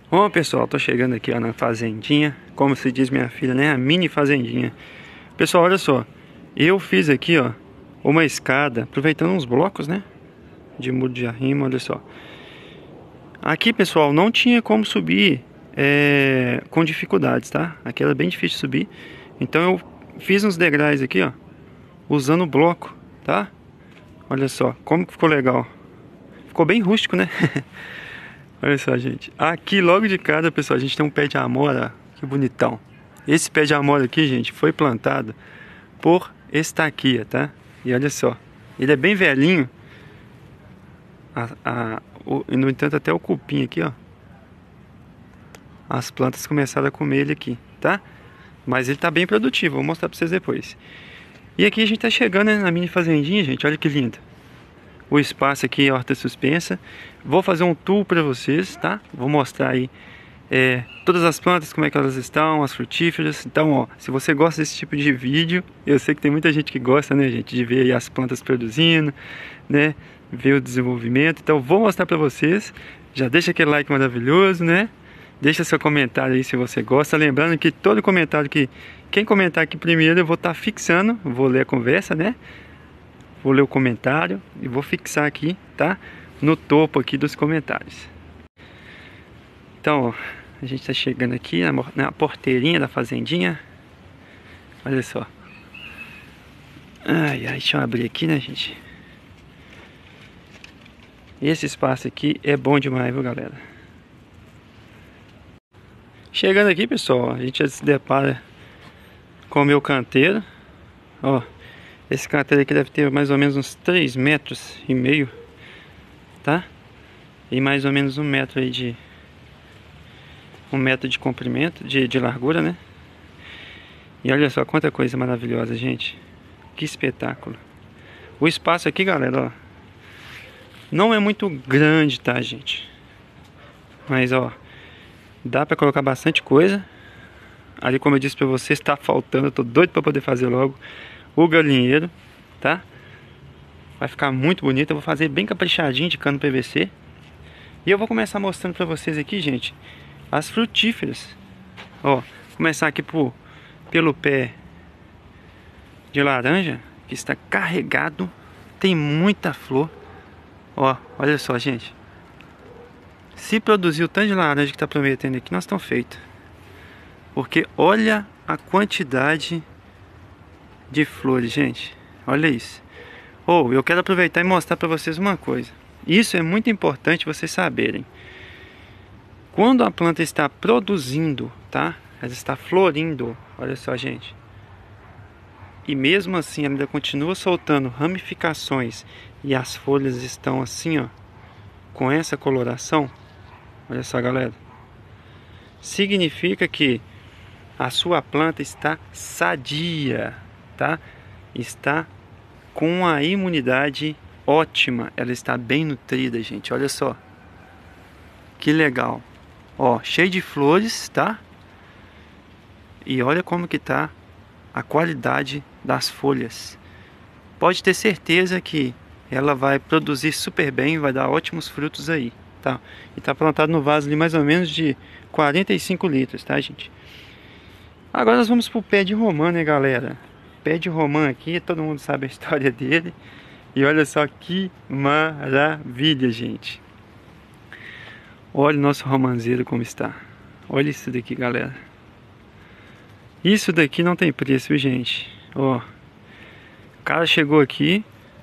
Bom, pessoal, tô chegando aqui ó, na fazendinha, como se diz minha filha, né? A mini fazendinha. Pessoal, olha só, eu fiz aqui ó uma escada, aproveitando uns blocos, né? De muro de arrimo, olha só. Aqui, pessoal, não tinha como subir com dificuldades, tá? Aqui era bem difícil de subir. Então eu fiz uns degraus aqui, ó, usando bloco, tá? Olha só, como que ficou legal. Ficou bem rústico, né? Olha só, gente. Aqui logo de cara, pessoal, a gente tem um pé de amora. Que bonitão. Esse pé de amora aqui, gente, foi plantado por estaquia, tá? E olha só, ele é bem velhinho. No entanto, até o cupim aqui, ó. As plantas começaram a comer ele aqui, tá? Mas ele tá bem produtivo, vou mostrar pra vocês depois. E aqui a gente tá chegando, né, na mini fazendinha, gente. Olha que lindo. O espaço aqui é horta suspensa. Vou fazer um tour para vocês, tá? Vou mostrar aí todas as plantas, como é que elas estão, as frutíferas. Então, ó, se você gosta desse tipo de vídeo, eu sei que tem muita gente que gosta, né, gente, de ver aí as plantas produzindo, né, ver o desenvolvimento. Então, vou mostrar para vocês. Já deixa aquele like maravilhoso, né? Deixa seu comentário aí se você gosta. Lembrando que todo comentário quem comentar aqui primeiro eu vou estar fixando, vou ler a conversa, né? Vou ler o comentário e vou fixar aqui, tá? No topo aqui dos comentários. Então, ó, a gente tá chegando aqui na porteirinha da fazendinha. Olha só. Ai, ai, deixa eu abrir aqui, né, gente? Esse espaço aqui é bom demais, viu, galera? Chegando aqui, pessoal, a gente já se depara com o meu canteiro. Ó. Esse canteiro aqui deve ter mais ou menos uns 3,5 metros, tá? E mais ou menos 1 metro aí de... 1 metro de comprimento, de largura, né? E olha só quanta coisa maravilhosa, gente. Que espetáculo. O espaço aqui, galera, ó, não é muito grande, tá, gente? Mas, ó, dá pra colocar bastante coisa. Ali, como eu disse pra vocês, tá faltando. Eu tô doido pra poder fazer logo o galinheiro, tá? Vai ficar muito bonito. Eu vou fazer bem caprichadinho de cano PVC. E eu vou começar mostrando pra vocês aqui, gente, as frutíferas. Ó, começar aqui pelo pé de laranja, que está carregado. Tem muita flor. Ó, olha só, gente. Se produzir o tanto de laranja que tá prometendo aqui, nós estamos feitos. Porque olha a quantidade de flores, gente. Olha isso. Eu quero aproveitar e mostrar para vocês uma coisa. Isso é muito importante vocês saberem. Quando a planta está produzindo, tá? Ela está florindo. Olha só, gente. E mesmo assim ela ainda continua soltando ramificações e as folhas estão assim, ó, com essa coloração. Olha só, galera. Significa que a sua planta está sadia, tá? Está com a imunidade ótima. Ela está bem nutrida, gente. Olha só. Que legal. Ó, cheio de flores, tá? E olha como que tá a qualidade das folhas. Pode ter certeza que ela vai produzir super bem, vai dar ótimos frutos aí, tá? E tá plantado no vaso ali mais ou menos de 45 litros, tá, gente? Agora nós vamos pro pé de romã, né, galera? Pé de romã aqui, todo mundo sabe a história dele. E olha só que maravilha, gente. Olha o nosso romanzeiro como está. Olha isso daqui, galera. Isso daqui não tem preço, viu, gente? Ó, o cara chegou aqui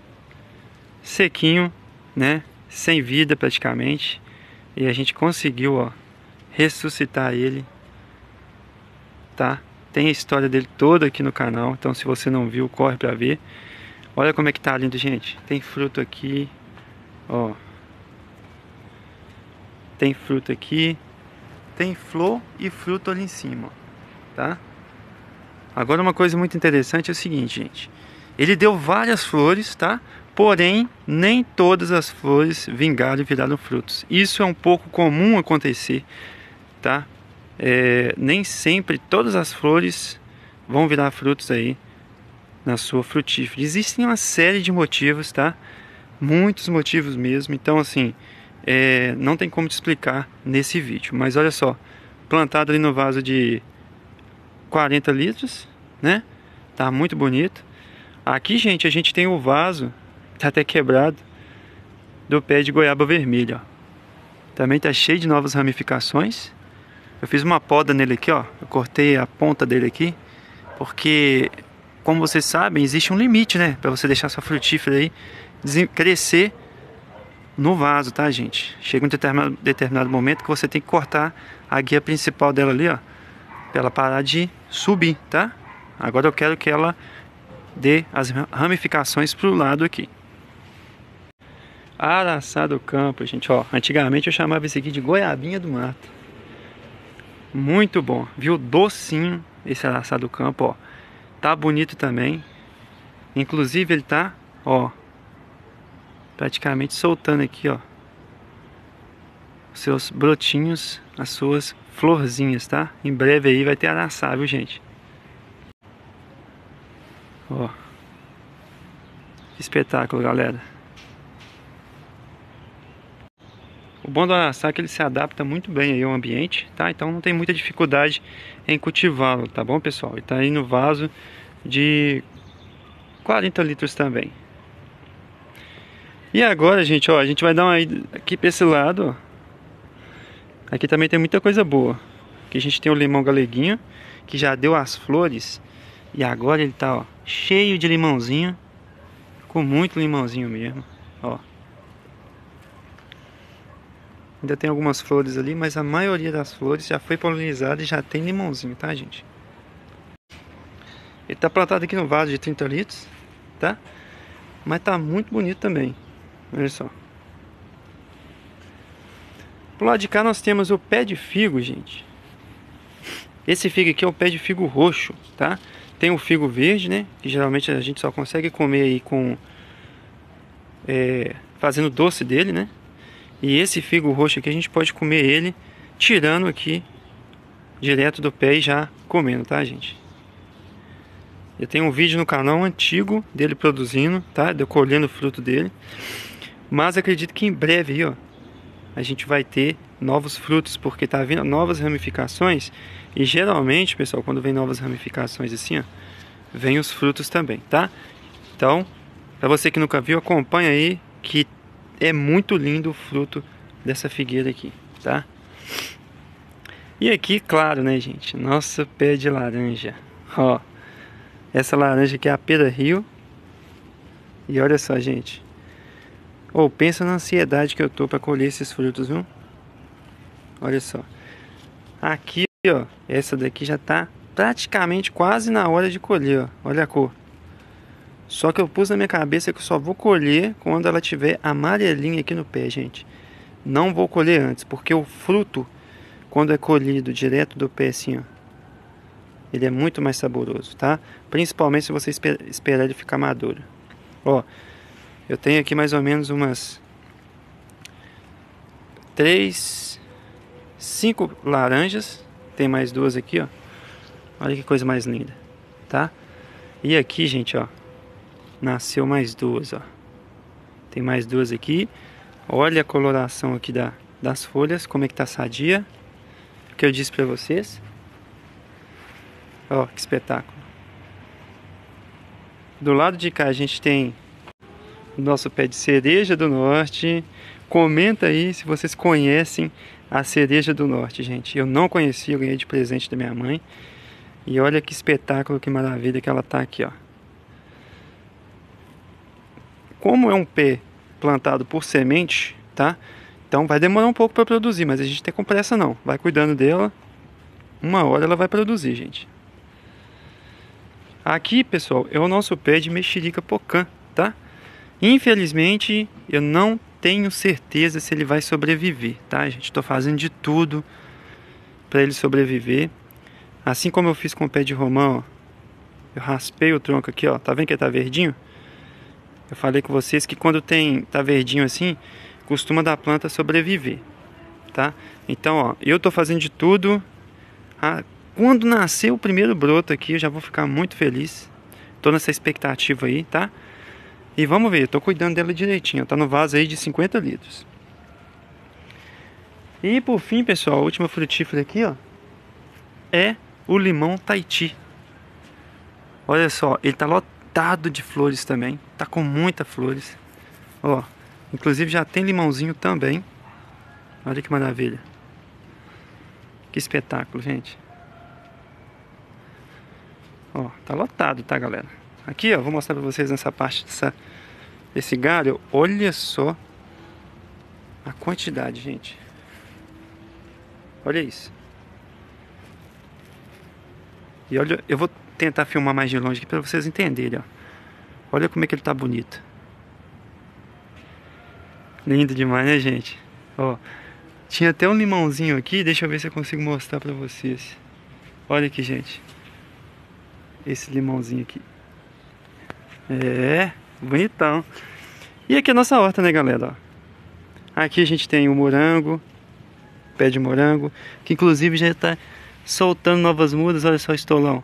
sequinho, né? Sem vida praticamente. E a gente conseguiu, ó, ressuscitar ele, tá? Tem a história dele toda aqui no canal. Então se você não viu, corre pra ver. Olha como é que tá lindo, gente. Tem fruto aqui, ó. Tem fruto aqui. Tem flor e fruto ali em cima, tá? Agora uma coisa muito interessante é o seguinte, gente. Ele deu várias flores, tá? Porém, nem todas as flores vingaram e viraram frutos. Isso é um pouco comum acontecer, tá? Nem sempre todas as flores vão virar frutos aí na sua frutífera. Existem uma série de motivos, tá? Muitos motivos mesmo. Então, assim, não tem como te explicar nesse vídeo. Mas olha só, plantado ali no vaso de 40 litros, né? Tá muito bonito. Aqui, gente, a gente tem o vaso, tá até quebrado, do pé de goiaba vermelha, ó. Também tá cheio de novas ramificações. Eu fiz uma poda nele aqui, ó. Eu cortei a ponta dele aqui, porque, como vocês sabem, existe um limite, né? Pra você deixar sua frutífera aí crescer no vaso, tá, gente? Chega um determinado momento que você tem que cortar a guia principal dela ali, ó, pra ela parar de subir, tá? Agora eu quero que ela dê as ramificações pro lado aqui. Araçá do campo, gente, ó. Antigamente eu chamava esse aqui de goiabinha do mato. Muito bom, viu? Docinho esse araçá do campo, ó. Tá bonito também. Inclusive ele tá, ó, praticamente soltando aqui, ó, seus brotinhos, as suas florzinhas, tá? Em breve aí vai ter araçá, viu, gente? Ó, que espetáculo, galera. O bom do araçá é que ele se adapta muito bem aí ao ambiente, tá? Então não tem muita dificuldade em cultivá-lo, tá bom, pessoal? Ele tá aí no vaso de 40 litros também. E agora, gente, ó, a gente vai dar uma ida aqui para esse lado, ó. Aqui também tem muita coisa boa. Aqui a gente tem o limão galeguinho, que já deu as flores. E agora ele tá, ó, cheio de limãozinho. Com muito limãozinho mesmo, ó. Ainda tem algumas flores ali, mas a maioria das flores já foi polinizada e já tem limãozinho, tá, gente? Ele tá plantado aqui no vaso de 30 litros, tá? Mas tá muito bonito também. Olha só. Pro lado de cá nós temos o pé de figo, gente. Esse figo aqui é o pé de figo roxo, tá? Tem o figo verde, né? Que geralmente a gente só consegue comer aí com... fazendo doce dele, né? E esse figo roxo aqui a gente pode comer ele tirando aqui direto do pé e já comendo, tá, gente? Eu tenho um vídeo no canal antigo dele produzindo, tá? De eu colhendo o fruto dele. Mas acredito que em breve aí, ó, a gente vai ter novos frutos, porque tá vindo novas ramificações. E geralmente, pessoal, quando vem novas ramificações assim, ó, vem os frutos também, tá? Então, pra você que nunca viu, acompanha aí que é muito lindo o fruto dessa figueira aqui, tá? E aqui, claro, né, gente? Nosso pé de laranja. Ó, essa laranja aqui é a Pera Rio. E olha só, gente. Ou pensa na ansiedade que eu tô para colher esses frutos, viu? Olha só. Aqui, ó, essa daqui já tá praticamente quase na hora de colher, ó. Olha a cor. Só que eu pus na minha cabeça que eu só vou colher quando ela tiver amarelinha aqui no pé, gente. Não vou colher antes, porque o fruto, quando é colhido direto do pé assim, ó, ele é muito mais saboroso, tá? Principalmente se você esperar ele ficar maduro. Ó, eu tenho aqui mais ou menos umas 5 laranjas. Tem mais 2 aqui, ó. Olha que coisa mais linda, tá? E aqui, gente, ó, nasceu mais 2, ó. Tem mais 2 aqui. Olha a coloração aqui das folhas, como é que tá sadia. O que eu disse pra vocês. Ó, que espetáculo. Do lado de cá a gente tem o nosso pé de cereja do norte. Comenta aí se vocês conhecem a cereja do norte, gente. Eu não conhecia, eu ganhei de presente da minha mãe. E olha que espetáculo, que maravilha que ela tá aqui, ó. Como é um pé plantado por semente, tá? Então vai demorar um pouco para produzir, mas a gente tem com pressa não. Vai cuidando dela. Uma hora ela vai produzir, gente. Aqui, pessoal, é o nosso pé de mexerica pocã, tá? Infelizmente, eu não tenho certeza se ele vai sobreviver, tá, gente? Tô fazendo de tudo para ele sobreviver. Assim como eu fiz com o pé de romã, ó. Eu raspei o tronco aqui, ó. Tá vendo que ele tá verdinho? Eu falei com vocês que quando tá verdinho assim, costuma da planta sobreviver, tá? Então, ó, eu tô fazendo de tudo. Quando nascer o primeiro broto aqui, eu já vou ficar muito feliz. Tô nessa expectativa aí, tá? E vamos ver, eu tô cuidando dela direitinho. Tá no vaso aí de 50 litros. E por fim, pessoal, a última frutífera aqui, ó, é o limão Tahiti. Olha só, ele tá lotado de flores também. Tá com muitas flores. Ó, inclusive já tem limãozinho também. Olha que maravilha. Que espetáculo, gente. Ó, tá lotado, tá, galera? Aqui, ó, vou mostrar pra vocês nessa parte desse galho. Olha só a quantidade, gente. Olha isso. E olha, eu vou tentar filmar mais de longe aqui pra vocês entenderem, ó. Olha como é que ele tá bonito. Lindo demais, né, gente? Ó, tinha até um limãozinho aqui. Deixa eu ver se eu consigo mostrar pra vocês. Olha aqui, gente. Esse limãozinho aqui. É, bonitão. E aqui é a nossa horta, né, galera? Ó. Aqui a gente tem o morango. Pé de morango. Que inclusive já tá soltando novas mudas. Olha só o estolão.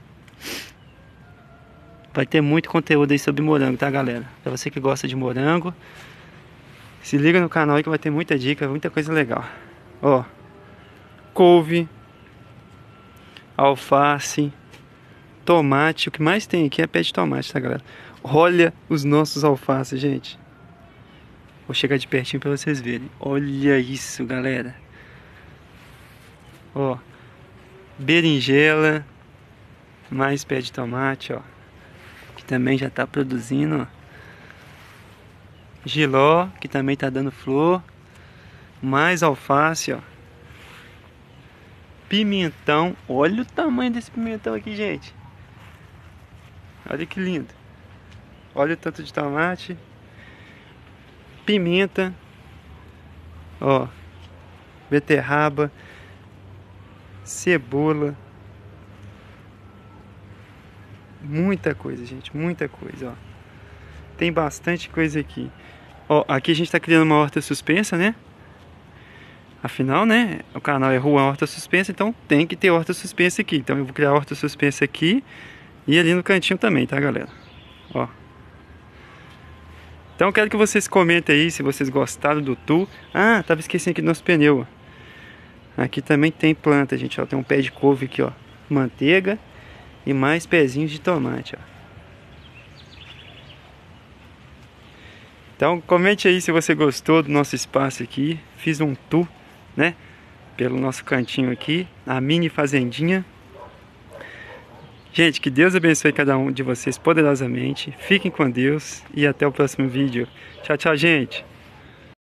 Vai ter muito conteúdo aí sobre morango, tá, galera? Pra você que gosta de morango, se liga no canal aí que vai ter muita dica, muita coisa legal. Ó, couve, alface, tomate. O que mais tem aqui é pé de tomate, tá, galera? Olha os nossos alfaces, gente. Vou chegar de pertinho pra vocês verem. Olha isso, galera. Ó, berinjela, mais pé de tomate, ó. Que também já tá produzindo, ó. Giló, que também tá dando flor. Mais alface, ó. Pimentão. Olha o tamanho desse pimentão aqui, gente. Olha que lindo. Olha o tanto de tomate. Pimenta. Ó. Beterraba. Cebola. Muita coisa, gente. Muita coisa, ó. Tem bastante coisa aqui. Ó, aqui a gente tá criando uma horta suspensa, né? Afinal, né? O canal é Rua Horta Suspensa, então tem que ter horta suspensa aqui. Então eu vou criar horta suspensa aqui e ali no cantinho também, tá, galera? Ó. Então eu quero que vocês comentem aí se vocês gostaram do tour. Ah, tava esquecendo aqui do nosso pneu. Aqui também tem planta, gente, ó. Tem um pé de couve aqui, ó. Manteiga e mais pezinhos de tomate, ó. Então comente aí se você gostou do nosso espaço aqui. Fiz um tour, né, pelo nosso cantinho aqui, a mini fazendinha. Gente, que Deus abençoe cada um de vocês poderosamente. Fiquem com Deus e até o próximo vídeo. Tchau, tchau, gente.